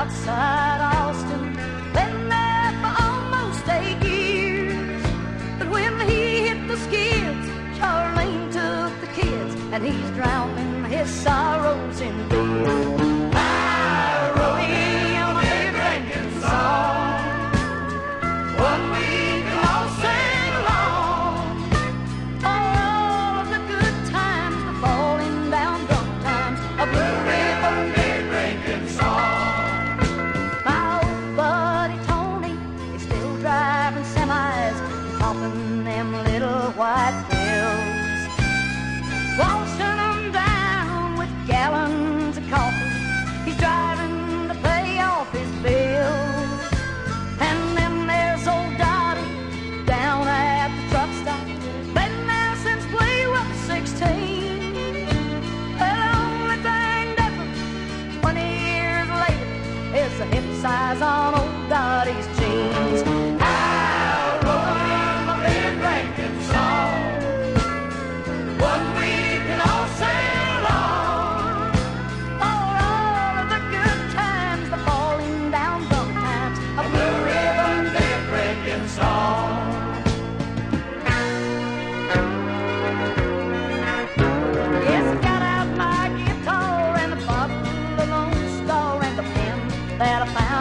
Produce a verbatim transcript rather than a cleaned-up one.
outside Austin. Been there for almost eight years. But when he hit the skids, Charlene took the kids, and he's drowning his sorrows in beer. I wrote him a beer drinking song, one we can all sing along. All of the good times, the falling down drunk times, a blue ribbon beer drinking song. My old buddy Tony is still driving semis, popping them little white pills, washing them down with gallons of coffee. He's driving to pay off his bills. And then there's old Dottie down at the truck stop, been there since we were sixteen. Well, the only thing different twenty years later is the hip size on old Dottie's jeans. I wrote him a beer drinking song, one we can all sing along. For all of the good times, the falling down drunk times, a blue ribbon beer drinking song. Yes, I got out my guitar and a bottle of Lone Star and the pen that I found